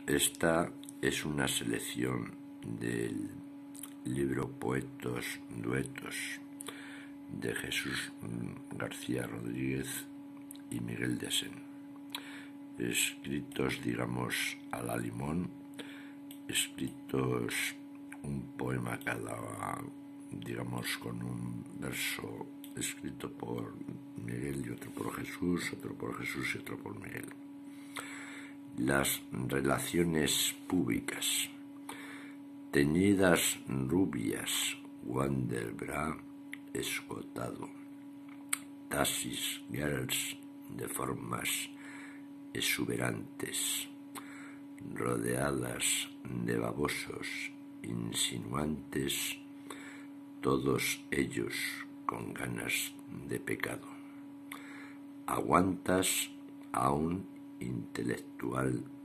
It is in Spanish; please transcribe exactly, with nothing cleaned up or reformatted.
Esta es una selección del libro Poetos Duetos de Jesús García Rodríguez y Miguel de Sen, escritos, digamos, a la limón, escritos un poema cada, digamos, con un verso escrito por Miguel y otro por Jesús, otro por Jesús y otro por Miguel. Las relaciones públicas. Teñidas rubias, Wanderbra escotado, taxis girls de formas exuberantes, rodeadas de babosos insinuantes, todos ellos con ganas de pecado. Aguantas a un intelectual